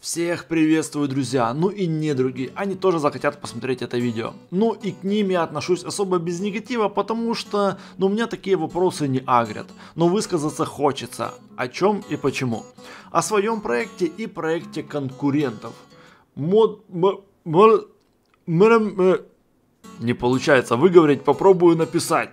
Всех приветствую, друзья, ну и недруги, они тоже захотят посмотреть это видео. Ну и к ним я отношусь особо без негатива, потому что, у меня такие вопросы не агрят. Но высказаться хочется, о чем и почему. О своем проекте и проекте конкурентов. Не получается выговорить, попробую написать.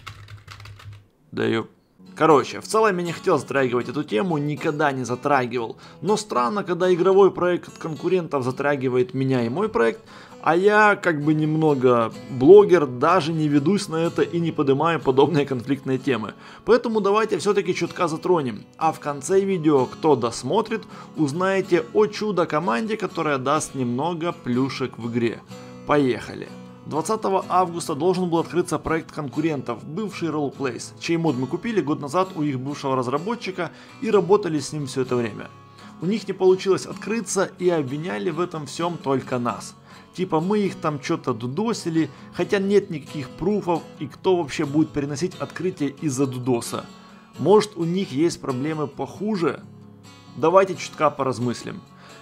Даю. Короче, в целом я не хотел затрагивать эту тему, никогда не затрагивал. Но странно, когда игровой проект от конкурентов затрагивает меня и мой проект, а я как бы немного блогер, даже не ведусь на это и не поднимаю подобные конфликтные темы. Поэтому давайте все-таки чутка затронем. А в конце видео, кто досмотрит, узнаете о чудо-команде, которая даст немного плюшек в игре. Поехали! 20 августа должен был открыться проект конкурентов, бывший Roleplays, чей мод мы купили год назад у их бывшего разработчика и работали с ним все это время. У них не получилось открыться и обвиняли в этом всем только нас. Типа мы их там что-то дудосили, хотя нет никаких пруфов, и кто вообще будет переносить открытие из-за дудоса. Может, у них есть проблемы похуже? Давайте чутка поразмыслим.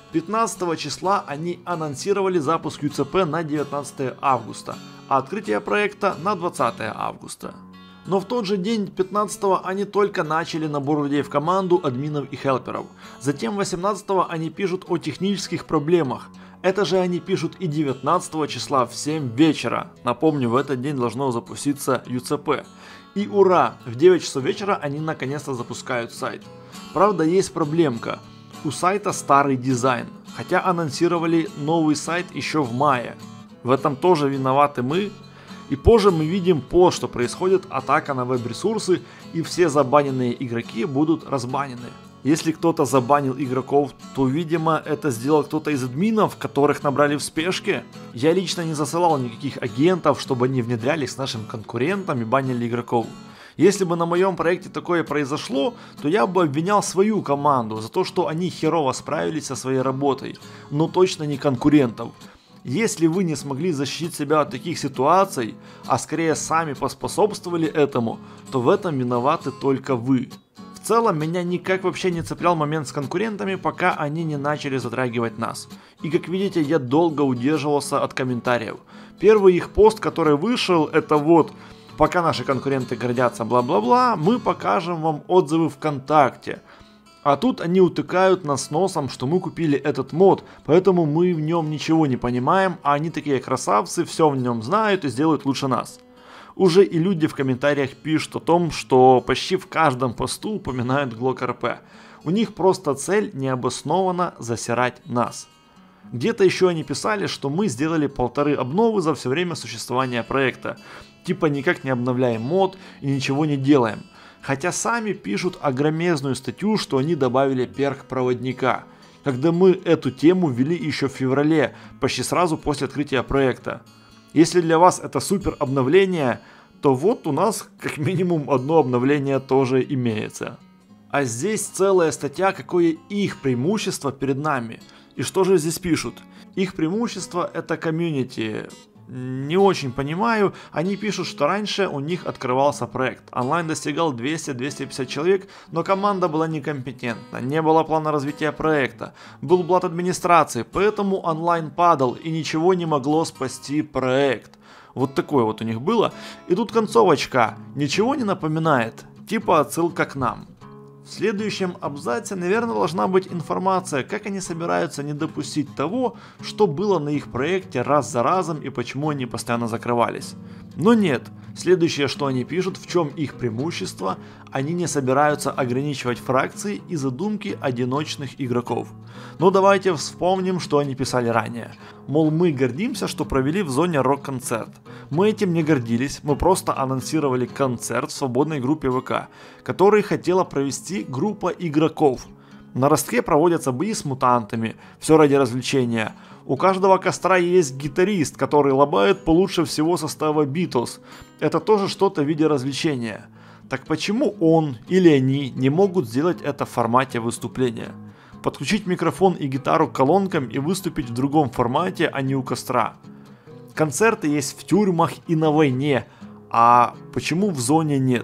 15 числа они анонсировали запуск UCP на 19 августа, а открытие проекта на 20 августа. Но в тот же день, 15 они только начали набор людей в команду, админов и хелперов. Затем 18 они пишут о технических проблемах. Это же они пишут и 19 числа в 7 вечера. Напомню, в этот день должно запуститься UCP. И ура, в 9 часов вечера они наконец-то запускают сайт. Правда, есть проблемка. У сайта старый дизайн, хотя анонсировали новый сайт еще в мае. В этом тоже виноваты мы. И позже мы видим пост, что происходит атака на веб-ресурсы и все забаненные игроки будут разбанены. Если кто-то забанил игроков, то видимо это сделал кто-то из админов, которых набрали в спешке. Я лично не засылал никаких агентов, чтобы они внедрялись с нашим конкурентом и банили игроков. Если бы на моем проекте такое произошло, то я бы обвинял свою команду за то, что они херово справились со своей работой, но точно не конкурентов. Если вы не смогли защитить себя от таких ситуаций, а скорее сами поспособствовали этому, то в этом виноваты только вы. В целом меня никак вообще не цеплял момент с конкурентами, пока они не начали затрагивать нас. И как видите, я долго удерживался от комментариев. Первый их пост, который вышел, это вот... Пока наши конкуренты гордятся бла-бла-бла, мы покажем вам отзывы ВКонтакте. А тут они утыкают нас носом, что мы купили этот мод, поэтому мы в нем ничего не понимаем, а они такие красавцы, все в нем знают и сделают лучше нас. Уже и люди в комментариях пишут о том, что почти в каждом посту упоминают Glock RP. У них просто цель необоснованно засирать нас. Где-то еще они писали, что мы сделали 1,5 обновы за все время существования проекта. Типа никак не обновляем мод и ничего не делаем. Хотя сами пишут огромезную статью, что они добавили перк проводника. Когда мы эту тему ввели еще в феврале, почти сразу после открытия проекта. Если для вас это супер обновление, то вот у нас как минимум одно обновление тоже имеется. А здесь целая статья, какое их преимущество перед нами. И что же здесь пишут? Их преимущество это комьюнити. Не очень понимаю, они пишут, что раньше у них открывался проект, онлайн достигал 200-250 человек, но команда была некомпетентна, не было плана развития проекта, был блат администрации, поэтому онлайн падал и ничего не могло спасти проект. Вот такое вот у них было, и тут концовочка, ничего не напоминает, типа отсылка к нам. В следующем абзаце, наверное, должна быть информация, как они собираются не допустить того, что было на их проекте раз за разом и почему они постоянно закрывались. Но нет, следующее, что они пишут, в чем их преимущество, они не собираются ограничивать фракции и задумки одиночных игроков. Но давайте вспомним, что они писали ранее. Мол, мы гордимся, что провели в зоне рок-концерт. Мы этим не гордились, мы просто анонсировали концерт в свободной группе ВК, который хотела провести группа игроков. На ростке проводятся бои с мутантами, все ради развлечения. У каждого костра есть гитарист, который лобает получше всего состава Beatles. Это тоже что-то в виде развлечения. Так почему он или они не могут сделать это в формате выступления? Подключить микрофон и гитару к колонкам и выступить в другом формате, а не у костра. Концерты есть в тюрьмах и на войне, а почему в зоне нет?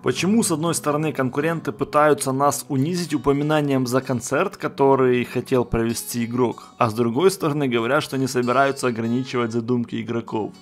Почему, с одной стороны, конкуренты пытаются нас унизить упоминанием за концерт, который хотел провести игрок, а с другой стороны говорят, что не собираются ограничивать задумки игроков?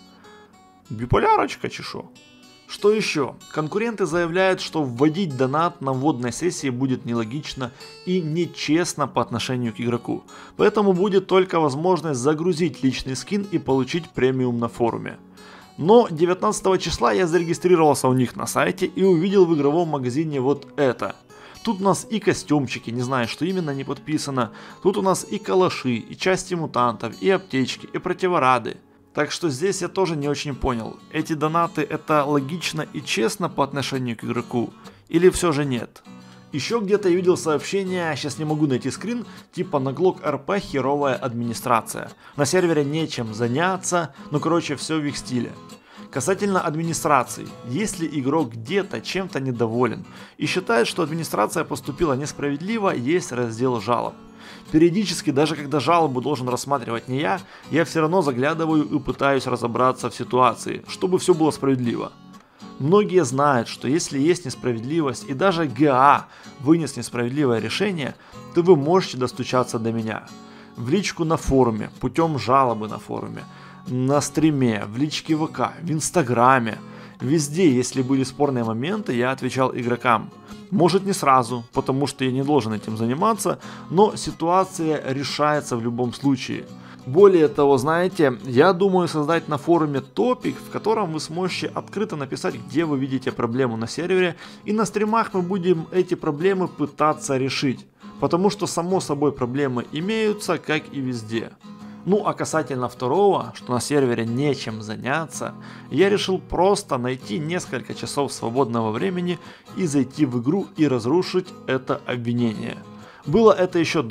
Биполярочка, чешо. Что еще? Конкуренты заявляют, что вводить донат на вводной сессии будет нелогично и нечестно по отношению к игроку. Поэтому будет только возможность загрузить личный скин и получить премиум на форуме. Но 19 числа я зарегистрировался у них на сайте и увидел в игровом магазине вот это. Тут у нас и костюмчики, не знаю, что именно не подписано. Тут у нас и калаши, и части мутантов, и аптечки, и противорады. Так что здесь я тоже не очень понял, эти донаты это логично и честно по отношению к игроку, или все же нет. Еще где-то я видел сообщение, сейчас не могу найти скрин, типа на Glock RP херовая администрация. На сервере нечем заняться, ну короче все в их стиле. Касательно администрации, если игрок где-то чем-то недоволен и считает, что администрация поступила несправедливо, есть раздел жалоб. Периодически, даже когда жалобу должен рассматривать не я все равно заглядываю и пытаюсь разобраться в ситуации, чтобы все было справедливо. Многие знают, что если есть несправедливость и даже ГА вынес несправедливое решение, то вы можете достучаться до меня. В личку на форуме, путем жалобы на форуме, на стриме, в личке ВК, в Инстаграме. Везде, если были спорные моменты, я отвечал игрокам. Может не сразу, потому что я не должен этим заниматься, но ситуация решается в любом случае. Более того, знаете, я думаю создать на форуме топик, в котором вы сможете открыто написать, где вы видите проблему на сервере, и на стримах мы будем эти проблемы пытаться решить. Потому что само собой проблемы имеются, как и везде. Ну а касательно второго, что на сервере нечем заняться, я решил просто найти несколько часов свободного времени и зайти в игру и разрушить это обвинение. Было это еще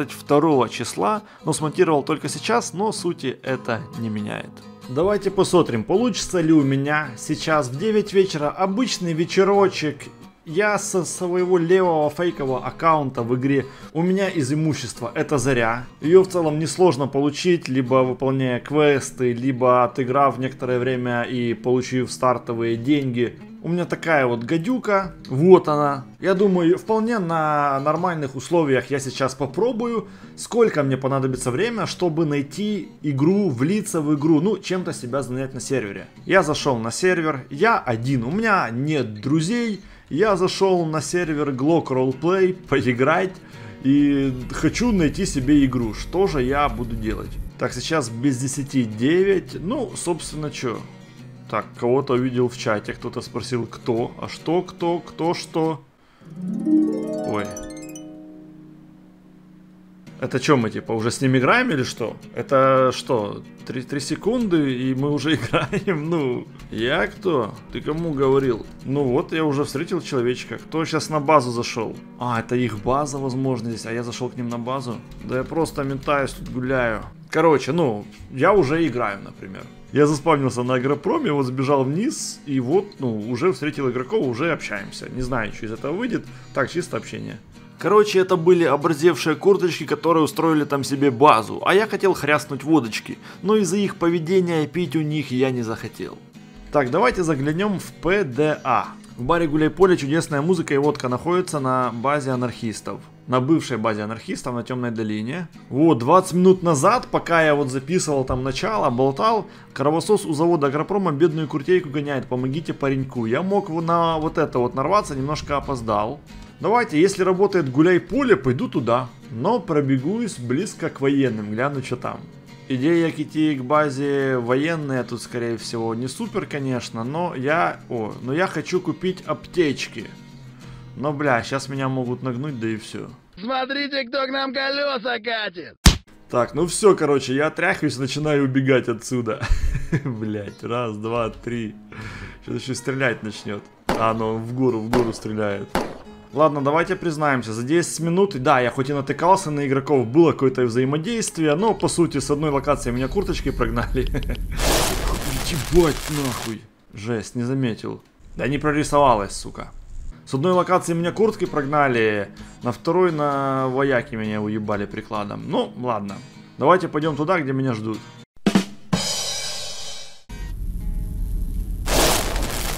22 числа, но смонтировал только сейчас, но сути это не меняет. Давайте посмотрим, получится ли у меня сейчас в 9 вечера обычный вечерочек. Я со своего левого фейкового аккаунта в игре, у меня из имущества это заря. Ее в целом несложно получить, либо выполняя квесты, либо отыграв некоторое время и получив стартовые деньги. У меня такая вот гадюка, вот она. Я думаю, вполне на нормальных условиях я сейчас попробую, сколько мне понадобится время, чтобы найти игру, влиться в игру, ну, чем-то себя занять на сервере. Я зашел на сервер, я один, у меня нет друзей. Я зашел на сервер Glock Roleplay поиграть и хочу найти себе игру. Что же я буду делать? Так, сейчас без 10 9. Ну, собственно, что? Так, кого-то увидел в чате, кто-то спросил, кто? А что, кто, что? Ой. Это что, мы типа уже с ним играем или что? Это что, 3 секунды и мы уже играем? Ну, я кто? Ты кому говорил? Ну вот, я уже встретил человечка. Кто сейчас на базу зашел? А, это их база, возможно, здесь, а я зашел к ним на базу? Да я просто метаюсь, тут гуляю. Короче, ну, я уже играю, например. Я заспавнился на Агропроме, вот сбежал вниз, и вот, ну, уже встретил игроков, уже общаемся. Не знаю, что из этого выйдет. Так, чисто общение. Короче, это были оборзевшие курточки, которые устроили там себе базу, а я хотел хряснуть водочки, но из-за их поведения пить у них я не захотел. Так, давайте заглянем в ПДА. В баре Гуляй-Поле чудесная музыка и водка находится на базе анархистов. На бывшей базе анархистов на Темной долине. Вот, 20 минут назад, пока я вот записывал там начало, болтал, кровосос у завода Агропрома бедную куртейку гоняет, помогите пареньку. Я мог на вот это вот нарваться, немножко опоздал. Давайте, если работает Гуляй-Поле, пойду туда. Но пробегусь близко к военным, гляну, что там. Идея идти к базе военная тут, скорее всего, не супер, конечно, но я хочу купить аптечки. Но, бля, сейчас меня могут нагнуть, да и все. Смотрите, кто к нам колеса катит! Так, ну все, короче, я отряхиваюсь, начинаю убегать отсюда. Блять, раз, два, три. Сейчас еще стрелять начнет. А, ну, в гору стреляет. Ладно, давайте признаемся, за 10 минут, да, я хоть и натыкался на игроков, было какое-то взаимодействие, но, по сути, с одной локации меня курточкой прогнали. Ебать, нахуй. Жесть, не заметил. Да не прорисовалась, сука. С одной локации меня курткой прогнали, на второй на вояке меня уебали прикладом. Ну, ладно. Давайте пойдем туда, где меня ждут.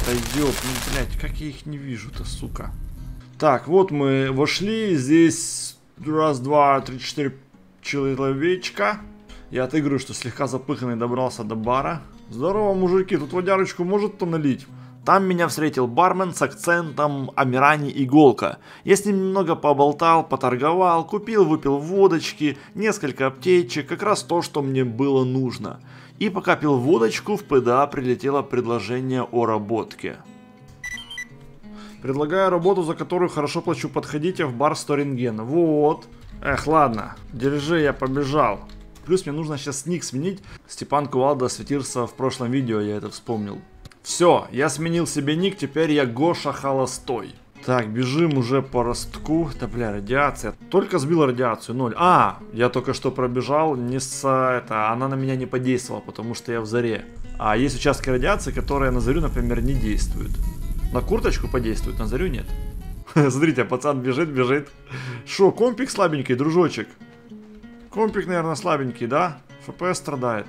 Да ёп, ну, блядь, как я их не вижу-то, сука. Так, вот мы вошли, здесь раз, два, три, четыре человечка. Я отыгрываю, что слегка запыханный добрался до бара. Здорово, мужики, тут водярочку может кто налить? Там меня встретил бармен с акцентом Амирани Иголка. Я с ним немного поболтал, поторговал, купил, выпил водочки, несколько аптечек, как раз то, что мне было нужно. И пока пил водочку, в ПДА прилетело предложение о работке. Предлагаю работу, за которую хорошо плачу, подходите в бар Сторинген. Вот. Эх, ладно, держи, я побежал. Плюс мне нужно сейчас ник сменить. Степан Кувалда осветился в прошлом видео, я это вспомнил. Все, я сменил себе ник, теперь я Гоша Холостой. Так, бежим уже по ростку. Да бля, радиация. Только сбил радиацию, 0. А, я только что пробежал, она на меня не подействовала, потому что я в заре. А есть участки радиации, которые на зарю, например, не действуют. На курточку подействуют, на зарю нет. Смотрите, пацан бежит. Шо, компик слабенький, дружочек? Компик, наверное, слабенький, да? ФПС страдает.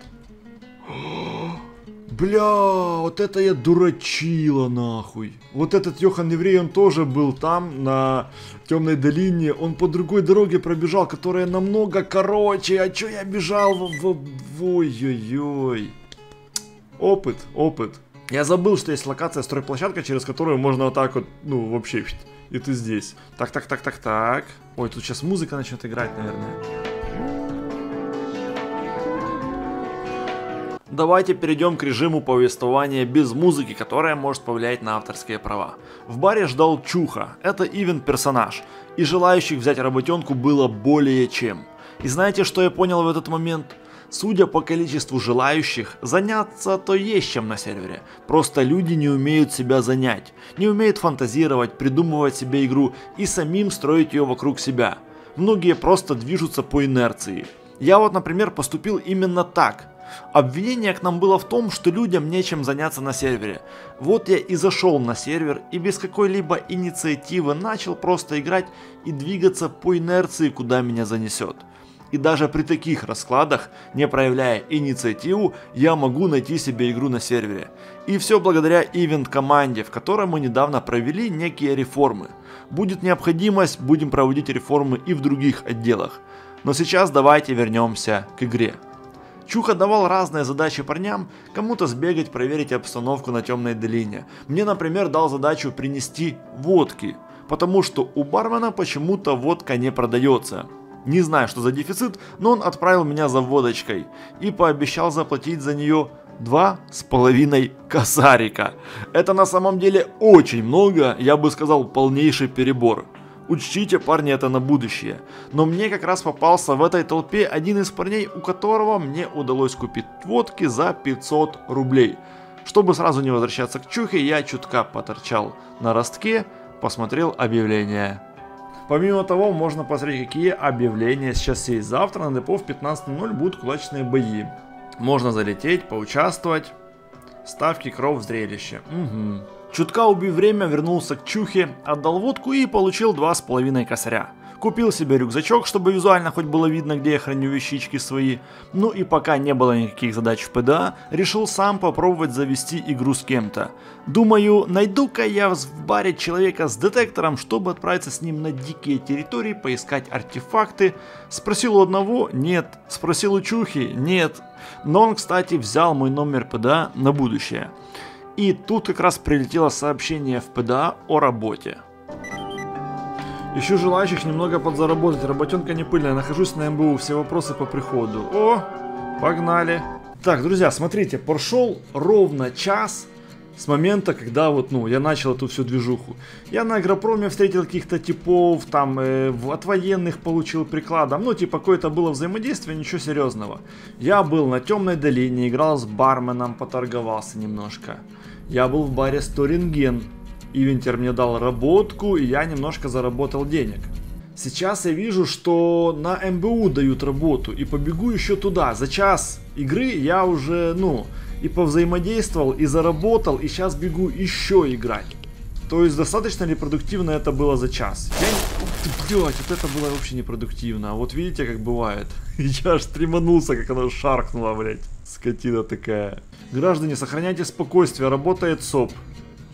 Бля, вот это я дурачила, нахуй. Вот этот Йохан Еврей, он тоже был там, на Темной долине. Он по другой дороге пробежал, которая намного короче. А чё я бежал Ой-ой-ой. Опыт. Я забыл, что есть локация стройплощадка, через которую можно вот так вот, ну, вообще, и ты здесь. Так. Ой, тут сейчас музыка начнет играть, наверное. Давайте перейдем к режиму повествования без музыки, которая может повлиять на авторские права. В баре ждал Чуха, это ивент-персонаж, и желающих взять работенку было более чем. И знаете, что я понял в этот момент? Судя по количеству желающих, заняться то есть чем на сервере. Просто люди не умеют себя занять, не умеют фантазировать, придумывать себе игру и самим строить ее вокруг себя. Многие просто движутся по инерции. Я вот, например, поступил именно так. Обвинение к нам было в том, что людям нечем заняться на сервере. Вот я и зашел на сервер и без какой-либо инициативы начал просто играть и двигаться по инерции, куда меня занесет. И даже при таких раскладах, не проявляя инициативу, я могу найти себе игру на сервере. И все благодаря ивент-команде, в которой мы недавно провели некие реформы. Будет необходимость, будем проводить реформы и в других отделах. Но сейчас давайте вернемся к игре. Чуха давал разные задачи парням, кому-то сбегать, проверить обстановку на Темной долине. Мне, например, дал задачу принести водки, потому что у бармена почему-то водка не продается. Не знаю, что за дефицит, но он отправил меня за водочкой и пообещал заплатить за нее 2,5 косарика. Это на самом деле очень много, я бы сказал, полнейший перебор. Учтите, парни, это на будущее. Но мне как раз попался в этой толпе один из парней, у которого мне удалось купить водки за 500 рублей. Чтобы сразу не возвращаться к Чухе, я чутка поторчал на ростке, посмотрел объявления. Помимо того, можно посмотреть, какие объявления сейчас есть. Завтра на депо в 15:00 будут кулачные бои. Можно залететь, поучаствовать. Ставки, кровь, зрелище. Угу. Чутка убив время, вернулся к Чухе, отдал водку и получил 2,5 косаря. Купил себе рюкзачок, чтобы визуально хоть было видно, где я храню вещички свои. Ну и пока не было никаких задач в ПДА, решил сам попробовать завести игру с кем-то. Думаю, найду-ка я в баре человека с детектором, чтобы отправиться с ним на дикие территории, поискать артефакты. Спросил у одного, нет. Спросил у Чухи, нет. Но он, кстати, взял мой номер ПДА на будущее. И тут как раз прилетело сообщение в ПДА о работе. Ищу желающих немного подзаработать, работенка не пыльная, нахожусь на МБУ, все вопросы по приходу. О, погнали. Так, друзья, смотрите, прошел ровно час с момента, когда вот, я начал эту всю движуху. Я на Агропроме встретил каких-то типов, там, от военных получил прикладом, какое-то было взаимодействие, ничего серьезного. Я был на Темной долине, играл с барменом, поторговался немножко. Я был в баре Сторинген. Ивентер мне дал работку, и я немножко заработал денег. Сейчас я вижу, что на МБУ дают работу, и побегу еще туда. За час игры я уже, и повзаимодействовал, и заработал, и сейчас бегу еще играть. То есть достаточно ли продуктивно это было за час? Блять, вот это было вообще непродуктивно. А вот видите, как бывает. Я аж треманулся, как оно шаркнуло, блять. Скотина такая. Граждане, сохраняйте спокойствие, работает СОП.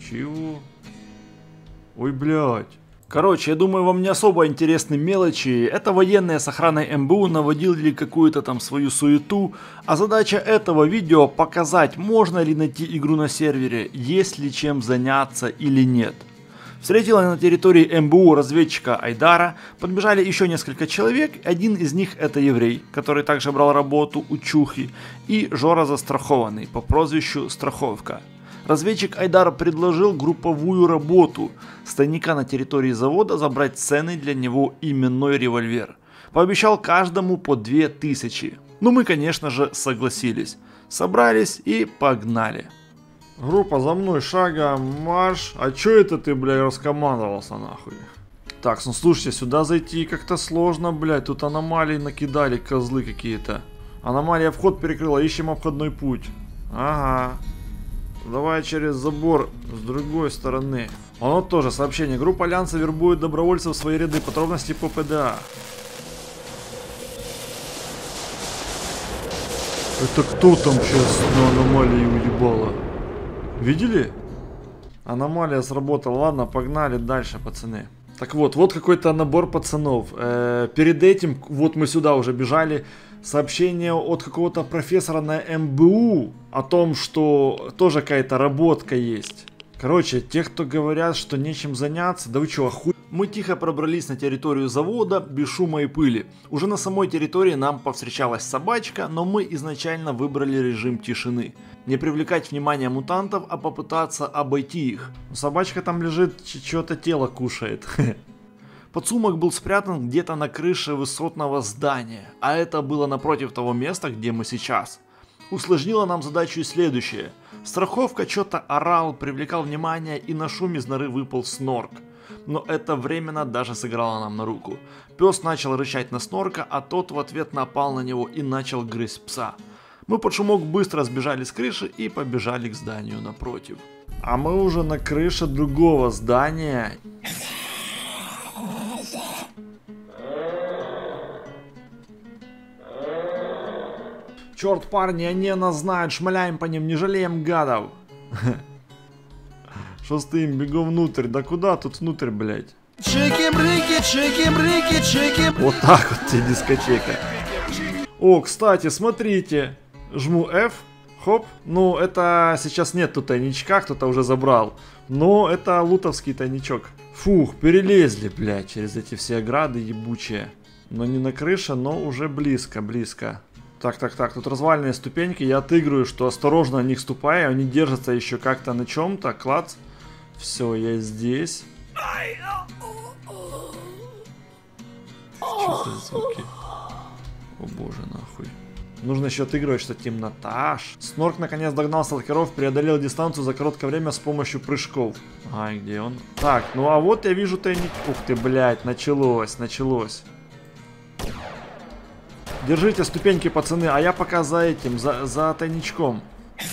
Чего? Ой, блядь. Короче, я думаю, вам не особо интересны мелочи. Это военные с охраной МБУ наводили какую-то там свою суету. А задача этого видео показать, можно ли найти игру на сервере, есть ли чем заняться или нет. Встретила на территории МБУ разведчика Айдара, подбежали еще несколько человек, один из них это еврей, который также брал работу у Чухи, и Жора Застрахованный по прозвищу Страховка. Разведчик Айдар предложил групповую работу с тайника на территории завода забрать ценный для него именной револьвер. Пообещал каждому по 2000. Ну мы, конечно же, согласились. Собрались и погнали. Группа, за мной, шагом марш. А чё это ты, блядь, раскомандовался нахуй? Так, ну слушайте, сюда зайти как-то сложно, блядь. Тут аномалии накидали, козлы какие-то. Аномалия вход перекрыла, ищем обходной путь. Ага. Давай через забор с другой стороны. Оно тоже сообщение. Группа Альянса вербует добровольцев в свои ряды. Подробности по ПДА. Это кто там сейчас на аномалии уебало? Видели? Аномалия сработала. Ладно, погнали дальше, пацаны. Так вот, вот какой-то набор пацанов. Перед этим, вот мы сюда уже бежали. Сообщение от какого-то профессора на МБУ о том, что тоже какая-то работка есть. Короче, те, кто говорят, что нечем заняться, да вы чё, охуй... Мы тихо пробрались на территорию завода, без шума и пыли. Уже на самой территории нам повстречалась собачка, но мы изначально выбрали режим тишины. Не привлекать внимание мутантов, а попытаться обойти их. Собачка там лежит, что-то тело кушает. Подсумок был спрятан где-то на крыше высотного здания, а это было напротив того места, где мы сейчас. Усложнило нам задачу следующее. Страховка что-то орал, привлекал внимание, и на шум из норы выпал Снорк. Но это временно даже сыграло нам на руку. Пес начал рычать на Снорка, а тот в ответ напал на него и начал грызть пса. Мы под шумок быстро сбежали с крыши и побежали к зданию напротив. А мы уже на крыше другого здания. Черт, парни, они нас знают, шмаляем по ним, не жалеем гадов. Что стоим, бегом внутрь, да куда тут внутрь, блядь? Чики-брики, чики-брики, чики... Вот так вот тебе дискотека. О, кстати, смотрите. Жму F, хоп. Ну, это сейчас нет тут тайничка, кто-то уже забрал. Но это лутовский тайничок. Фух, перелезли, блядь, через эти все ограды ебучие. Но не на крыше, но уже близко, близко. Так, тут развальные ступеньки, я отыгрываю, что осторожно на них ступаю, они держатся еще как-то на чем-то, клац. Все, я здесь. Что за звуки? О боже, нахуй. Нужно еще отыгрывать, что темнота. Снорк наконец догнал сталкеров, преодолел дистанцию за короткое время с помощью прыжков. Ай, где он? Так, ну а вот я вижу тайник. Ух ты, блядь, началось. Держите ступеньки, пацаны, а я пока за этим, за тайничком.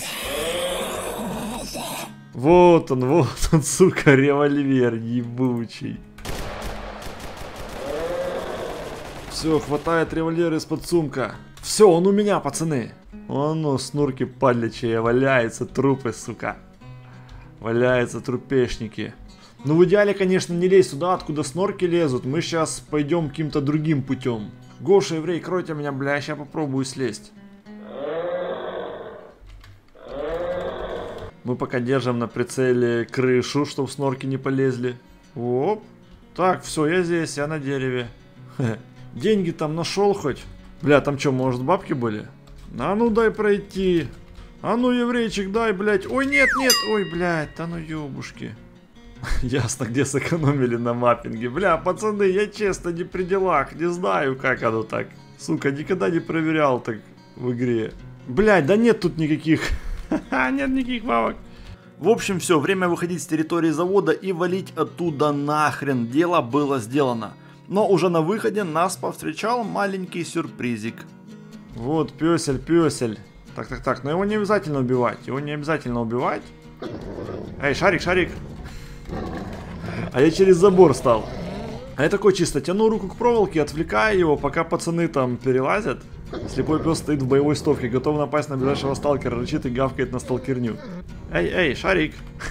Вот он, сука, револьвер ебучий. Все, хватает револьвер из-под сумка. Все, он у меня, пацаны. Оно, снурки падлячие, валяются трупы, сука. Валяются трупешники. Ну, в идеале, конечно, не лезь туда, откуда снорки лезут. Мы сейчас пойдем каким-то другим путем. Гоша, еврей, кройте меня, бля, я попробую слезть. Мы пока держим на прицеле крышу, чтобы снорки не полезли. Оп. Так, все, я здесь, я на дереве. Деньги там нашел хоть? Бля, там что, может бабки были? А ну дай пройти. А ну, еврейчик, дай, блядь. Ой, нет, ой, блядь, да ну ёбушки. Ясно, где сэкономили на маппинге. Бля, пацаны, я честно не при делах. Не знаю, как оно так. Сука, никогда не проверял так в игре. Блядь, да нет тут никаких... Нет никаких бабок. В общем, все, время выходить с территории завода и валить оттуда нахрен. Дело было сделано. Но уже на выходе нас повстречал маленький сюрпризик. Вот, пёсель. Так, но его не обязательно убивать. Эй, шарик. А я через забор стал. А я такой чисто тяну руку к проволоке, отвлекаю его, пока пацаны там перелазят. Слепой пес стоит в боевой стойке, готов напасть на ближайшего сталкера, рычит и гавкает на сталкерню. Эй, шарик.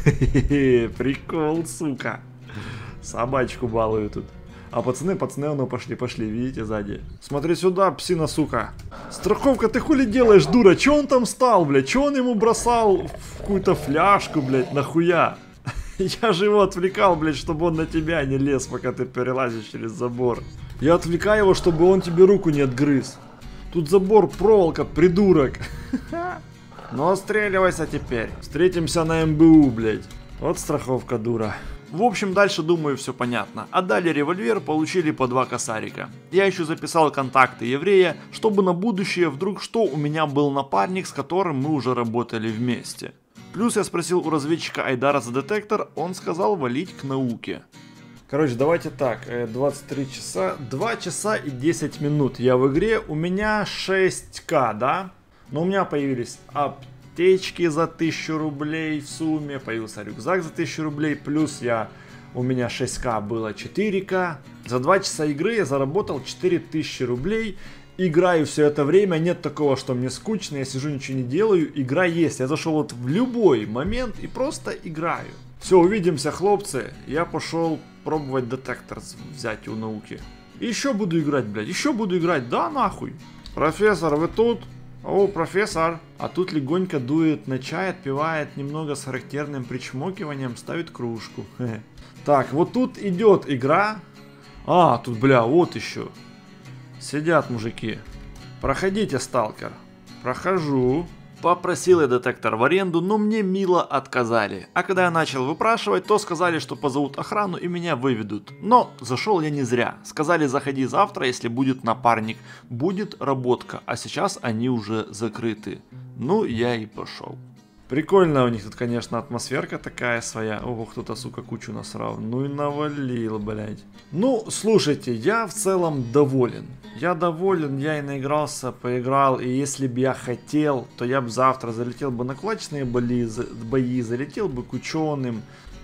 Прикол, сука. Собачку балую тут. А пацаны, ну пошли, видите, сзади. Смотри сюда, псина, сука. Страховка, ты хули делаешь, дура? Че он там стал, блядь? Че он ему бросал в какую-то фляжку, блядь, нахуя? Я же его отвлекал, блядь, чтобы он на тебя не лез, пока ты перелазишь через забор. Я отвлекаю его, чтобы он тебе руку не отгрыз. Тут забор, проволока, придурок. Ну, отстреливайся теперь. Встретимся на МБУ, блядь. Вот страховка, дура. В общем, дальше, думаю, все понятно. Отдали револьвер, получили по 2 косарика. Я еще записал контакты еврея, чтобы на будущее вдруг что у меня был напарник, с которым мы уже работали вместе. Плюс я спросил у разведчика Айдара за детектор, он сказал валить к науке. Короче, давайте так, 23 часа, 2 часа и 10 минут я в игре, у меня 6к, да? Но у меня появились аптечки за 1000 рублей в сумме, появился рюкзак за 1000 рублей, плюс у меня 6к было 4к. За 2 часа игры я заработал 4000 рублей. Играю все это время, нет такого, что мне скучно, я сижу, ничего не делаю, игра есть. Я зашел вот в любой момент и просто играю. Все, увидимся, хлопцы. Я пошел пробовать детектор взять у науки. Еще буду играть, блядь, еще буду играть, да нахуй. Профессор, вы тут? О, профессор. А тут легонько дует на чай, отпивает немного с характерным причмокиванием, ставит кружку. Так, вот тут идет игра. А, тут, бля, вот еще. Сидят мужики. Проходите, сталкер. Прохожу. Попросил я детектор в аренду, но мне мило отказали. А когда я начал выпрашивать, то сказали, что позовут охрану и меня выведут. Но зашел я не зря. Сказали, заходи завтра, если будет напарник. Будет работка, а сейчас они уже закрыты. Ну, я и пошел. Прикольно у них тут, конечно, атмосферка такая своя. Ого, кто-то, сука, кучу насрал. Ну и навалил, блядь. Ну, слушайте, я в целом доволен. Я доволен, я и наигрался, поиграл. И если бы я хотел, то я бы завтра залетел бы на кулачные бои, залетел бы к ученым.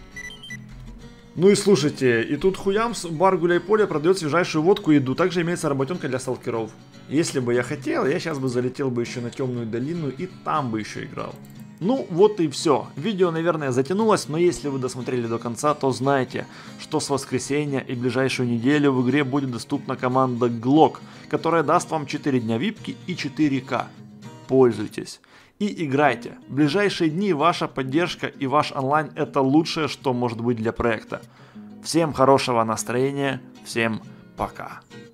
Ну и слушайте, и тут хуям бар Гуляй-Поле продает свежайшую водку и еду. Также имеется работенка для сталкеров. Если бы я хотел, я сейчас бы залетел бы еще на Темную долину и там бы еще играл. Ну вот и все. Видео, наверное, затянулось, но если вы досмотрели до конца, то знайте, что с воскресенья и ближайшую неделю в игре будет доступна команда Glock, которая даст вам 4 дня випки и 4К. Пользуйтесь и играйте. В ближайшие дни ваша поддержка и ваш онлайн — это лучшее, что может быть для проекта. Всем хорошего настроения, всем пока.